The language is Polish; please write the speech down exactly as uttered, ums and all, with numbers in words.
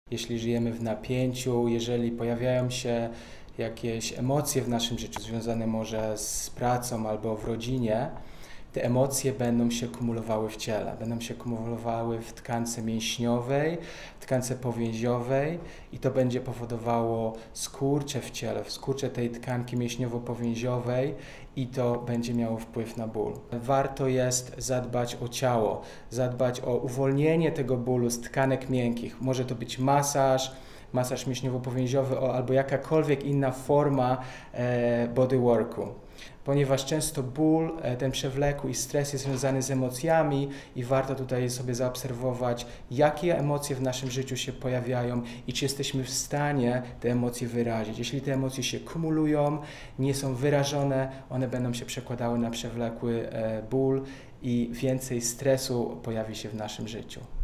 Jeśli żyjemy w napięciu, jeżeli pojawiają się jakieś emocje w naszym życiu związane może z pracą albo w rodzinie, te emocje będą się kumulowały w ciele, będą się kumulowały w tkance mięśniowej, w tkance powięziowej i to będzie powodowało skurcze w ciele, skurcze tej tkanki mięśniowo-powięziowej i to będzie miało wpływ na ból. Warto jest zadbać o ciało, zadbać o uwolnienie tego bólu z tkanek miękkich. Może to być masaż, masaż mięśniowo-powięziowy albo jakakolwiek inna forma e, bodyworku. Ponieważ często ból, ten przewlekły i stres jest związany z emocjami i warto tutaj sobie zaobserwować, jakie emocje w naszym życiu się pojawiają i czy jesteśmy w stanie te emocje wyrazić. Jeśli te emocje się kumulują, nie są wyrażone, one będą się przekładały na przewlekły ból i więcej stresu pojawi się w naszym życiu.